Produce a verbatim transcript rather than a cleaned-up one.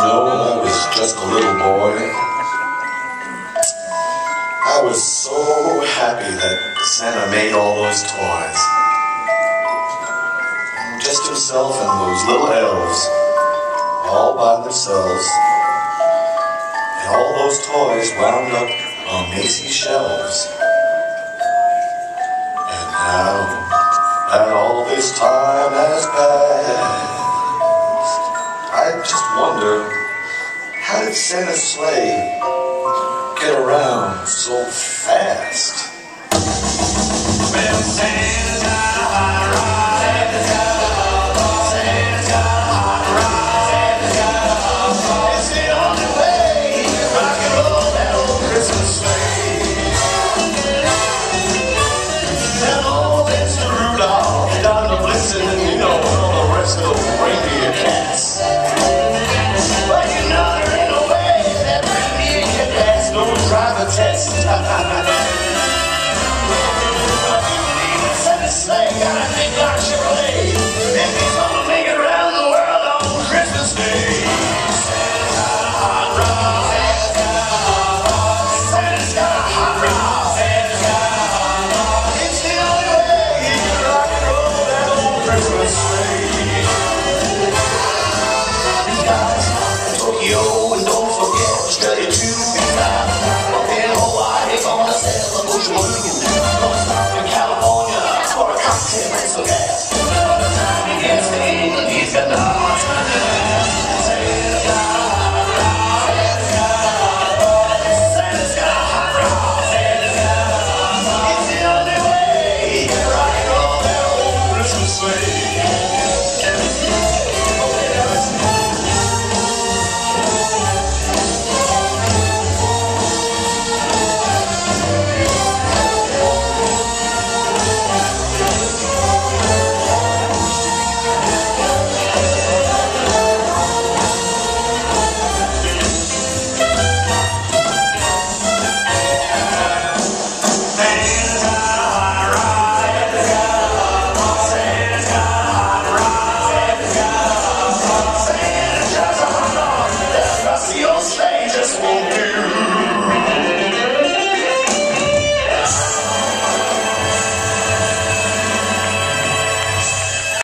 know, when I was just a little boy, I was so happy that Santa made all those toys. Just himself and those little elves, all by themselves. And all those toys wound up on Macy's shelves. And now that all this time has passed, I just wonder, how did Santa's sleigh get around so